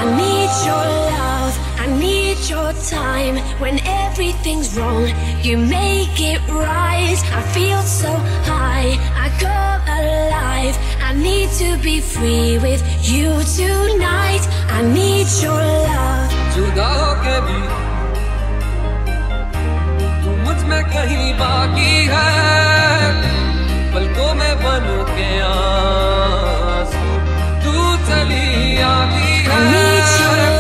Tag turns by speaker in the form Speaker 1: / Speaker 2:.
Speaker 1: need your love, I need your time. When everything's wrong, you make it right. I feel so high, I come alive. I need to be free with you tonight. I need your love.
Speaker 2: जुदा होके भी तू मुझ में कहीं बाकी है, पलकों में बन के आंसू तू चली आती है। I need your love.